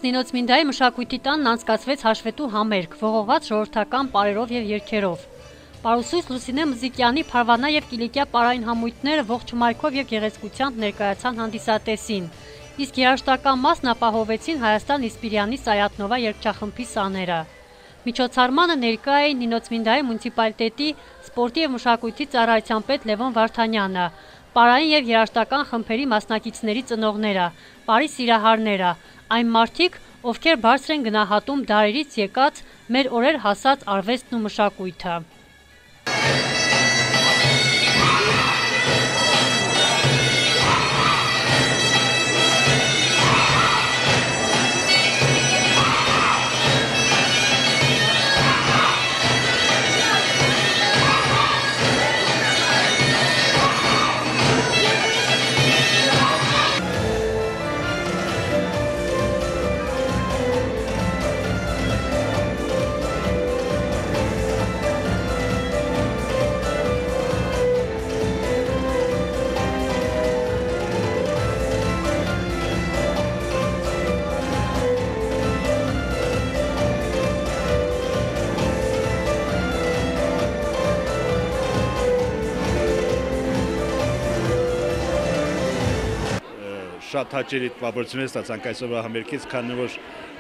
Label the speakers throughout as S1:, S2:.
S1: Նինոց Մինդայի մշակույթի տանն անցկացվեց հաշվետու համերգ, ողողված ժողովրդական պարերով եւ երգերով։ Պարուսույց Լուսինե Մզիկյանի Փարվանա եւ Կիլիկիա պարային համույթները ողջ հմայքով եւ գեղեցկությամբ ներկայացան հանդիսատեսին, իսկ երաժշտական մասն ապահովեցին Հայաստան Իսպիրյանի Սայաթնովա երգչախմբի սաները։ Միջոցառմանը ներկա էին Նինոց Մինդայի մունիցիպալիտետի սպորտի եւ մշակույթի ծառայության պետ Լևոն Վարդանյանը, պարային եւ երաժշտական խմբերի մասնակիցների ծնողները, պարի սիրահարները, այն մարդիկ, ովքեր բարձր են գնահատում դարերից եկած մեր օրեր հասած արվեստն ու մշակույթը։
S2: Շատ հաճելի տպավորություն է ստացանք այսօրվա համերգից, քանի որ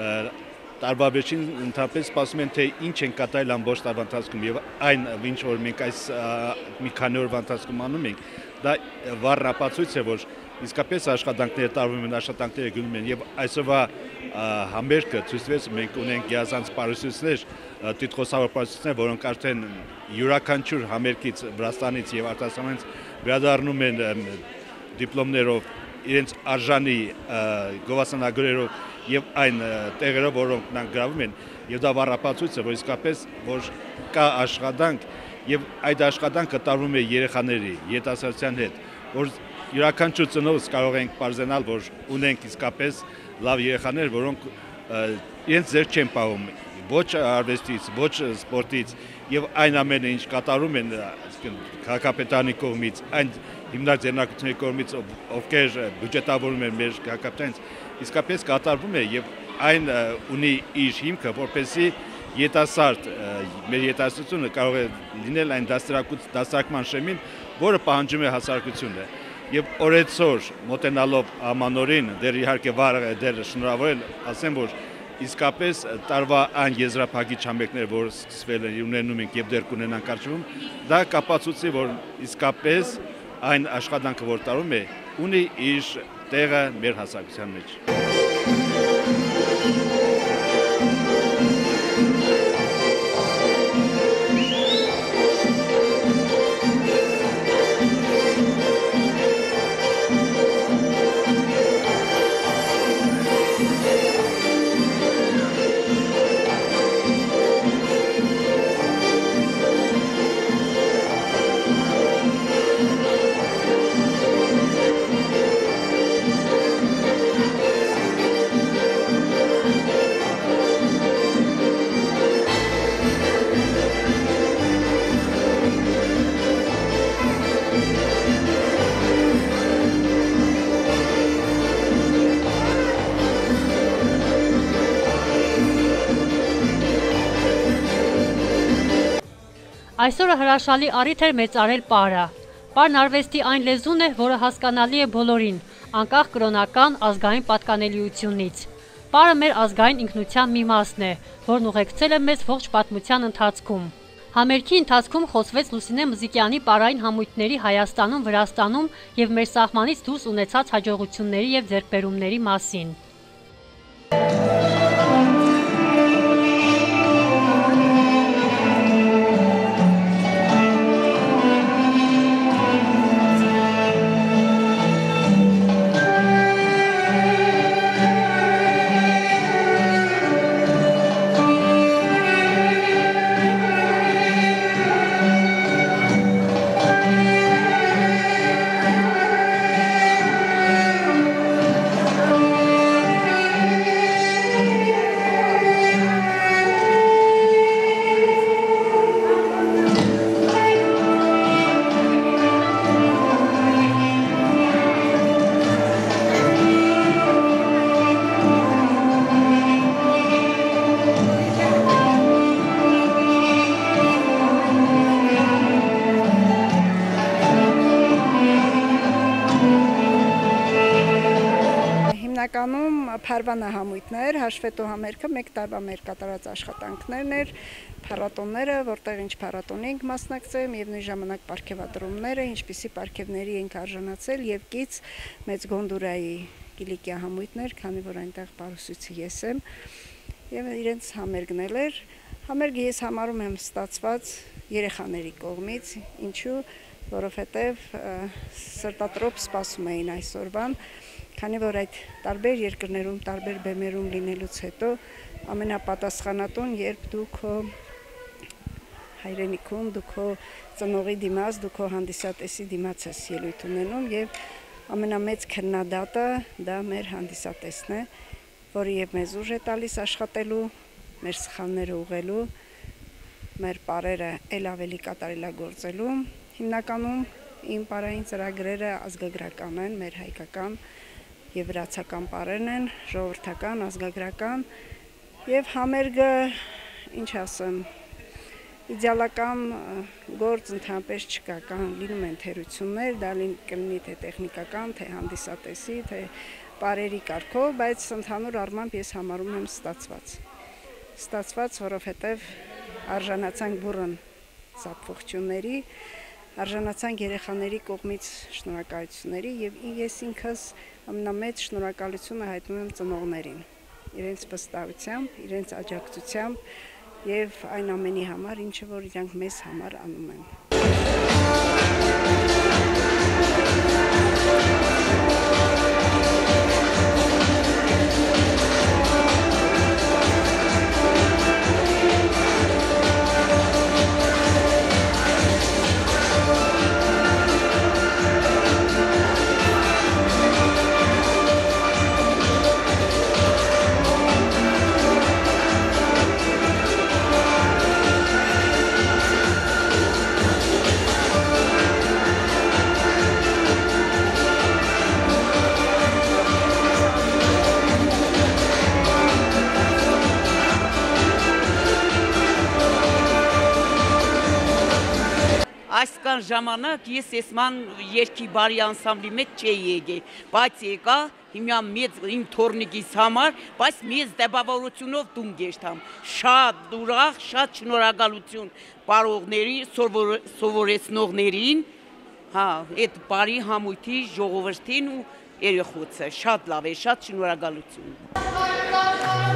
S2: տարվա վերջին ընդհանրապես սպասում են, թե ինչ են կատարել ամբողջ տարվա ընթացքում եւ այն, ինչ որ մենք այս մի քանի օրվա ընթացքում անում ենք, դա վառ ապացույց է, որ իսկապես աշխատանքները տարվում են, աշխատանքները գնում են եւ այսօրվա համերգը ցույց տվեց, մենք ունենք գերազանց պարուսույցներ, տիտղոսավոր պարուսույցներ, որոնք արդեն յուրաքանչյուր համերգից Վրաստանից եւ արտասահմանից վերադառնում են դիպլոմներով իրենց արժանի գովասանագրերով եւ այն տեղերով, որոնք նրանք գրավում են, եւ դա վառապացույց է, որ իսկապես որ կա աշխատանք եւ այդ աշխատանքը տարվում է երեխաների, երիտասարդության հետ, որ յուրաքանչյուր ծնողս կարող ենք պարզենալ, որ ունենք իսկապես լավ երեխաներ, որոնք իրենց ձեռք չեն պահում ոչ արվեստից, ոչ սպորտից եւ այն ամենը, ինչ կատարում են քաղաքապետարանի կողմից, այն հիմնարկ ձեռնարկությունների կողմից, ովքեր բյուջետավորում են մեր քաղաքապետարանից, իսկապես կատարվում է եւ այն ունի իր հիմքը, որպեսզի երիտասարդ մեր երիտասարդությունը կարող է լինել այն դաստիարակման շեմին, որը պահանջում է հասարակությունը։ Եվ օրեցօր մոտենալով ամանորին, դեռ իհարկե վաղ է, դեռ շնորհավոր եմ ասեմ, որ իսկապես տարվա այն եզրափակիչ համերգները, որ սկսվել են, ունենում ենք եւ դեռ կունենանք առջևում, դա կապացուցի, որ իսկապես այն աշխատանքը, որ տարվում է, ունի իր տեղը մեր հասարակության մեջ։
S1: Այսօրը հրաշալի առիթ էր մեծարել պարը։ Պարն արվեստի այն լեզուն է, որը հասկանալի է բոլորին, անկախ կրոնական ազգային պատկանելիությունից։ Պարը մեր ազգային ինքնության մի մասն է, որն ուղեկցել է մեզ ողջ պատմության ընթացքում։ Համերգի ընթացքում խոսվեց Լուսինե Մզիկյանի պարային համույթների Հայաստանում, Վրաստանում եւ մեր սահմանից դուրս ունեցած հաջողությունների եւ ձեռքբերումների մասին։
S3: հիմնականում փարվանահամույթներ, հաշվետու համերգը 1 տարվա մեր կատարած աշխատանքներն էր, փառատոնները, որտեղ ինչ փառատոնի ենք մասնակցել եւ նույն ժամանակ պարգևատրումները, ինչպիսի պարգևների ենք արժանացել եւ կից մեծ գոնդուրայի Կիլիկիա համույթներ, քանի որ այնտեղ պարուսուցի ես եմ եւ իրենց համերգն էր։ Համերգը ես համարում եմ ստացված երեխաների կողմից, ինչու, որովհետեւ սրտատրոփ սպասում էին այսօրվան, քանի որ այդ տարբեր երկրներում, տարբեր բեմերում լինելուց հետո ամենապատասխանատուն, երբ դու քո հայրենիքում, դու քո ծնողի դիմաց, դու քո հանդիսատեսի դիմաց ես ելույթ ունենում եւ ամենամեծ քննադատը դա մեր հանդիսատեսն է, որը եւ մեզ ուժ է տալիս աշխատելու, մեր սխալները ուղղելու, մեր պարերը ել ավելի կատարելագործելու։ Հիմնականում իմ պարային ծրագրերը ազգագրական են, մեր հայկական եւ վրացական պարերն են, ժողովրդական, ազգագրական եւ համերգը, ինչ ասեմ, իդեալական գործ ընդհանրապես չկա, լինում են թերություններ, դա կլինի թե տեխնիկական, թե հանդիսատեսի, թե պարերի կարգով, բայց ընդհանուր առմամբ ես համարում եմ ստացված, որովհետև արժանացանք բուռն սափողջունների, արժանացանք երեխաների կողմից շնորհակալությունների եւ ես ինքս ամենամեծ շնորհակալությունը հայտնում եմ ծնողներին, իրենց վստահությամբ, իրենց աջակցությամբ եւ այն ամենի համար, ինչը որ իրանք մեզ համար անում են։
S4: Այսքան ժամանակ ես էսման երկի բարի անսամբլի մեջ չէի եկել, բայց եկա հիմա մեծ իմ թորնիկիս համար, բայց մեծ դեպավորությունով տուն գեշտամ։ Շատ ուրախ, շատ շնորհակալություն պարողների, սովորեցնողներին, այդ բարի համույթի ժողովրդին ու երեխոցը, շատ լավ է, շատ շնորհակալություն։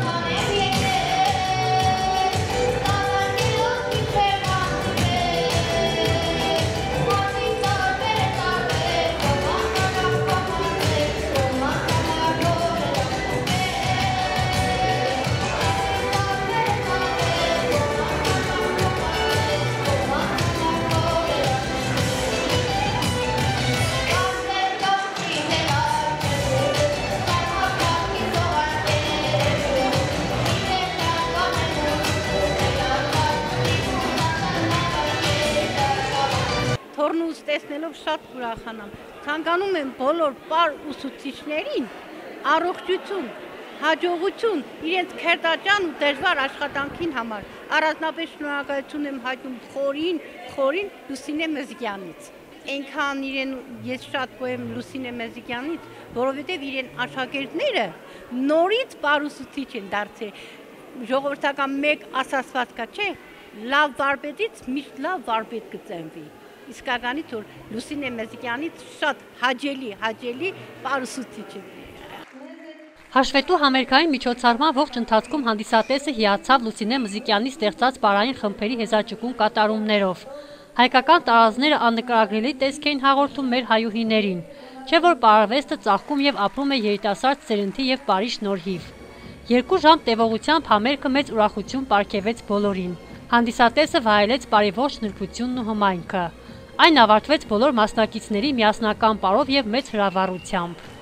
S5: Թորնուս տեսնելով շատ ուրախանամ, ցանկանում եմ բոլոր պար ուսուցիչներին առողջություն, հաջողություն, իրենց քերտաճան ու դժվար աշխատանքին համար։ Առանձնապես շնորհակալություն եմ հայտնում խորին Լուսինե Մեզիկյանից։ Այնքան ես շատ գոհ եմ Լուսինե Մեզիկյանից, որովհետև իրեն աշակերտները նորից պար ուսուցիչ են դարձել։ Ժողովրդական մեկ ասացված կա, չէ, լավ վարպետից միշտ լավ վարպետ կծնվի։ Իսկականից որ Լուսինե Մեզիկյանից շատ հաճելի պարուսուցիչ է։
S1: Հաշվետու համերգային միջոցառման ողջ ընթացքում հանդիսատեսը հիացավ Լուսինե Մեզիկյանի ստեղծած պարային խմբերի հեզաճկուն կատարումներով։ Հայկական տարազները աննկարագրելի տեսք էին հաղորդում մեր հայուհիներին, չէ որ պարարվեստը ծաղկում եւ ապրում է երիտասարդ սերնդի եւ պարի շնորհիվ։ 2 ժամ տևողությամբ համերգը մեծ ուրախություն պարգևեց բոլորին։ Հանդիսատեսը վայելեց պարի ողջ նրբությունն ու հմայքը։ Այն ավարտվեց բոլոր մասնակիցների միասնական պարով եւ մեծ հրավառությամբ։